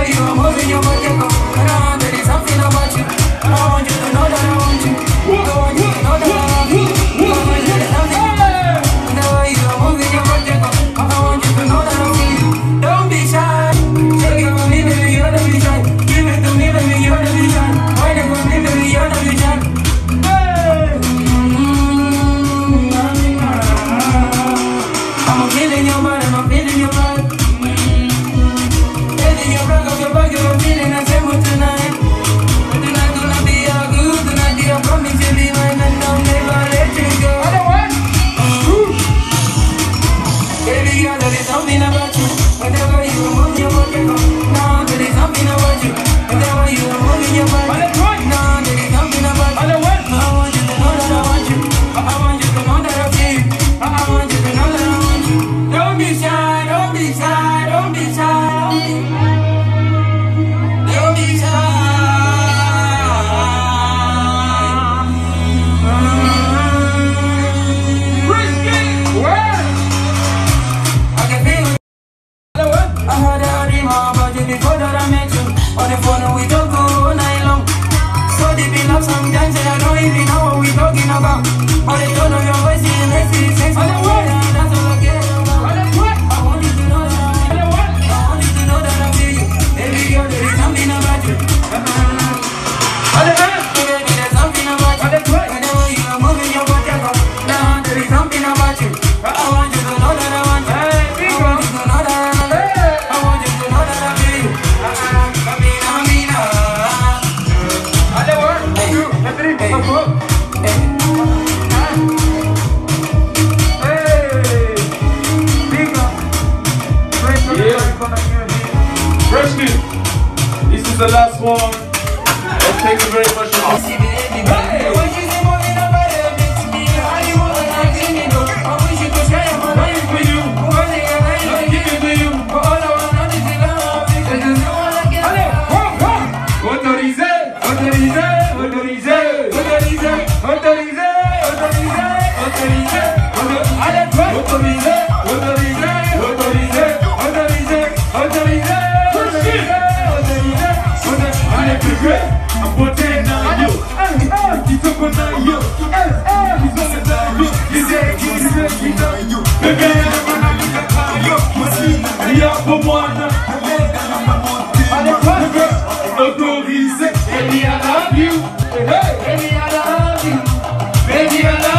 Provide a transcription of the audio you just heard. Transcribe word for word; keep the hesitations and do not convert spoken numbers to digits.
way you are moving your body, come on, there is something about you. I want you to know that I want you. I want you to know that I love you. Come on, there is something about you. The way you are moving your body, I want you to know that I feel you. Don't be shy. Take it from me, baby, you're the be shy. Give it to me, baby, you're the be shy. Why they from me, baby, you're the be shy. I'm feeling your body, I'm feeling your body. Feeling your back of your back, you're feeling the same with tonight. But tonight gonna be a good tonight. I promise you'll be mine and I'll never let you go. Baby girl, there is something about you. Whatever you are moving your body, now there is something about you. Whatever you are moving your body, now there is something about you. I want you to know that I want you. I want you to know that I feel you. I want you to know that I want you. Don't be shy, don't be shy, don't be shy. Don't be shy. Risky work. I can feel it. I had a dream about you before that I met you. On the phone we talk all night long. So deep in love sometimes and I don't even know what we talking about. All the tone of your voice is makes me sex. On the way, that's all I care about. I want you to know that I want you. I want you to know that I feel you. Baby girl, there is something about you. Baby, there's something about you. Whenever you are moving your body, now there is something about you. I want you to know that I want you. I want you to know that I love you. I want you to know that I feel you. Amina, Amina. Rescue, this is the last one. And thank you very much for hey. Autorisé, autorisé, autorisé, autorisé, autorisé, autorisé, autorisé, allez, autorisé, autorisé, autorisé, autorisé, autorisé, autorisé, autorisé, allez, bébé, I'm putting on you, he's up on you, he's on you, he's there, he's there, he's there, you, bébé, I'm gonna look at you, il y a pour moi, allez, bébé, autorisé, baby, I love you, hey, baby, I love you, baby, I love you.